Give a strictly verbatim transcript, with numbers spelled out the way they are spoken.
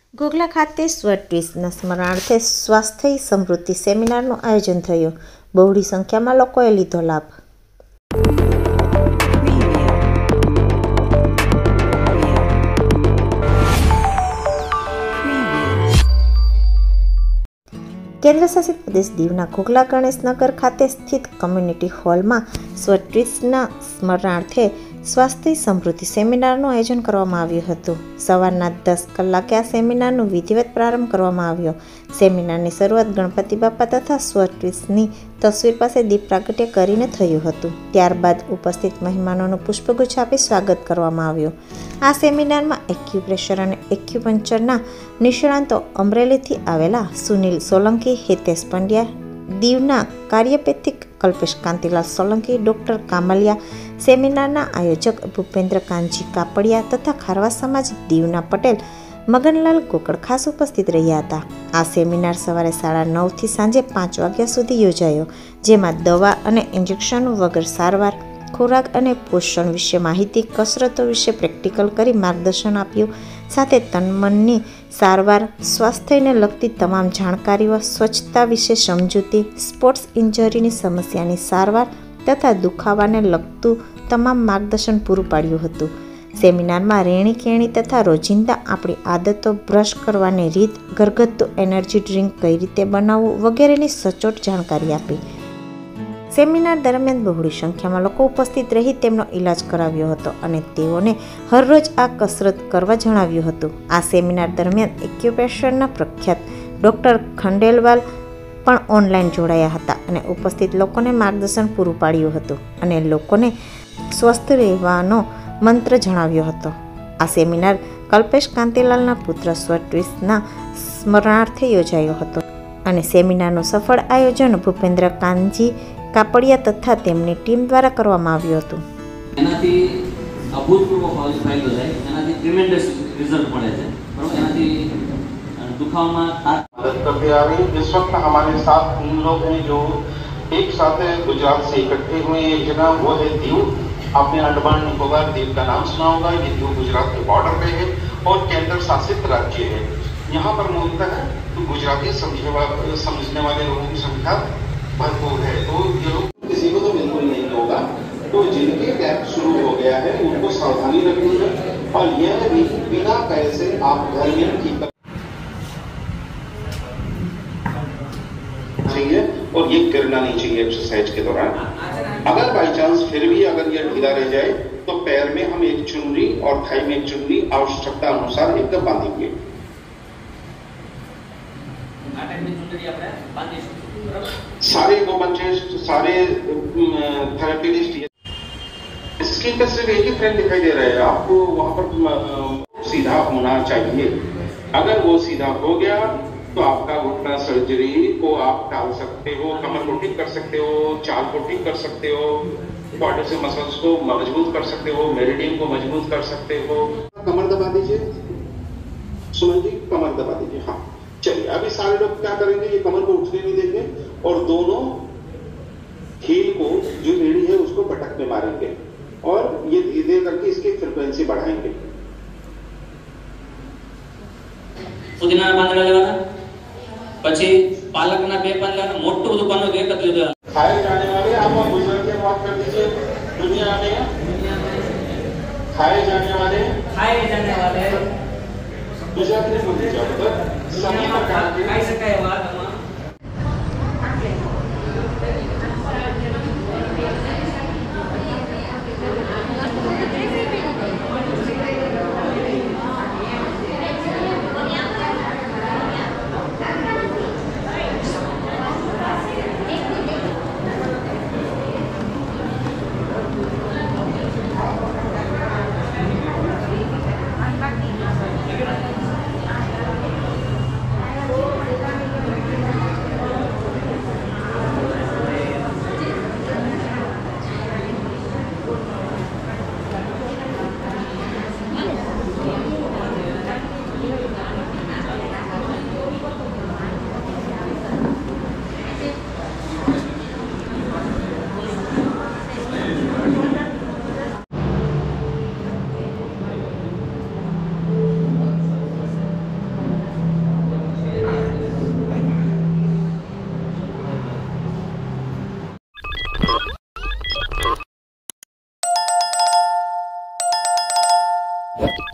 ઘોઘલા ખાતે સ્વટ્વિઝના સ્મરણાર્થે સ્વાસ્થ્ય સમૃદ્ધિ સેમિનારનું આયોજન થયું. બહોળી સંખ્યામાં લોકોએ લીધો લાભ. કેન્દ્રશાસિત પ્રદેશ દીવના ઘોઘલા ગણેશનગર ખાતે સ્થિત કોમ્યુનિટી હોલમાં સ્વટ્વિઝના સ્મરણાર્થે સ્વાસ્થ્ય સમૃદ્ધિ સેમિનારનું આયોજન કરવામાં આવ્યું હતું. સવારના દસ કલાકે આ સેમિનારનું વિધિવત પ્રારંભ કરવામાં આવ્યો. સેમિનારની શરૂઆત ગણપતિ બાપા તથા સ્વટ્વિઝની તસવીર પાસે દીપ પ્રાગટ્ય કરીને થયું હતું. ત્યારબાદ ઉપસ્થિત મહેમાનોનું પુષ્પગુચ્છ આપી સ્વાગત કરવામાં આવ્યું. આ સેમિનારમાં એક્યુપ્રેશર અને એક્યુપંક્ચરના નિષ્ણાંતો અમરેલીથી આવેલા સુનિલ સોલંકી, હિતેશ પંડ્યા, દીવના કાર્યપેથિક કલ્પેશ કાંતિલાલ સોલંકી, ડોક્ટર કામલિયા, સેમિનારના આયોજક ભૂપેન્દ્ર કાનજી કાપડિયા તથા ખારવા સમાજ દીવના પટેલ મગનલાલ ગોકળ ખાસ ઉપસ્થિત રહ્યા હતા. આ સેમિનાર સવારે સાડા નવથી સાંજે પાંચ વાગ્યા સુધી યોજાયો, જેમાં દવા અને ઇન્જેક્શન વગર સારવાર, ખોરાક અને પોષણ વિશે માહિતી, કસરતો વિશે પ્રેક્ટિકલ કરી માર્ગદર્શન આપ્યું. સાથે તનમનની સારવાર, સ્વાસ્થ્યને લગતી તમામ જાણકારીઓ, સ્વચ્છતા વિશે સમજૂતી, સ્પોર્ટ્સ ઇન્જરીની સમસ્યાની સારવાર તથા દુખાવાને લગતું તમામ માર્ગદર્શન પૂરું પાડ્યું હતું. સેમિનારમાં રેણી કેણી તથા રોજિંદા આપણી આદતો, બ્રશ કરવાની રીત, ઘરગથ્થુ એનર્જી ડ્રિંક કઈ રીતે બનાવવું વગેરેની સચોટ જાણકારી આપી. સેમિનાર દરમિયાન બહોળી સંખ્યામાં લોકો ઉપસ્થિત રહી તેમનો ઈલાજ કરાવ્યો હતો અને તેઓને હરરોજ આ કસરત કરવા જણાવ્યું હતું. આ સેમિનાર દરમિયાન એક્યુપ્રેશરના પ્રખ્યાત ડોક્ટર ખંડેલવાલ પણ ઓનલાઈન જોડાયા હતા અને ઉપસ્થિત લોકોને માર્ગદર્શન પૂરું પાડ્યું હતું અને લોકોને સ્વસ્થ રહેવાનો મંત્ર જણાવ્યો હતો. આ સેમિનાર કલ્પેશ કાંતિલાલના પુત્ર સ્વટ્વિઝના સ્મરણાર્થે યોજાયો હતો અને સેમિનારનું સફળ આયોજન ભૂપેન્દ્ર કાનજી કાપડિયા તથા તેમની ટીમ દ્વારા કરવામાં આવ્યું હતું. એનાથી અભૂતપૂર્વ ફાયદો થાય, એનાથી ટ્રીમેન્ડસ રિઝલ્ટ મળે છે. બરોબર, એનાથી દુખાવામાં मदद करते आ रही है. इस वक्त हमारे साथ उन लोग हैं जो एक साथ गुजरात से इकट्ठे हुए. एक जगह वो है दीव. आपने अंडमान निकोबार द्वीप का नाम सुना होगा. ये दीव गुजरात के बॉर्डर पे है और केंद्र शासित राज्य है. यहाँ पर मूलतः तो गुजराती समझने वाले समझने वाले लोगों की संख्या भरपूर है. तो ये लोग किसी को तो बिल्कुल नहीं होगा. तो जिनके गैप शुरू हो गया है उनको सावधानी रखनी है और यह भी बिना पैसे आप घर में ठीक चाहिए और ये गिरना नहीं चाहिए एक्सरसाइज के दौरान. अगर बाई चांस फिर भी अगर ये ढीला रह जाए तो पैर में हम एक चुनरी और थाई में एक चुनरी आवश्यकता अनुसार एकदम बांधेंगे. सारे गोपंचेस्ट, सारे थेरेपिस्ट स्किन पे सिर्फ एक ही फ्रेम दिखाई दे रहा है. आपको वहां पर सीधा होना चाहिए. अगर वो सीधा हो गया तो आपका घुटना सर्जरी को आप टाल सकते हो, कमर को ठीक कर सकते हो, चाल को ठीक कर सकते हो, बॉडी से मसल्स को मजबूत कर सकते हो, मेरिडियन को मजबूत कर सकते हो. कमर दबा दीजिए सुमन जी, कमर दबा दीजिए. हाँ चलिए, अभी सारे लोग क्या करेंगे, ये कमर को उठने नहीं देंगे और दोनों हील को जो एड़ी है उसको पटक में मारेंगे और ये धीरे धीरे करके इसकी फ्रीक्वेंसी बढ़ाएंगे. પુદીના પાંદડા લેવાના, પછી પાલકના બે પાંદડા લેવાના, મોટું બધું પાનું એક જ લીધું. खाए जाने वाले, आप गुजरात की बात कर दीजिए. दुनिया में खाए जाने वाले ખાઈ જાને વાલે गुजरात में बोली जाए तो सभी प्रकार के ખાઈ શકાય એવા તમામ है।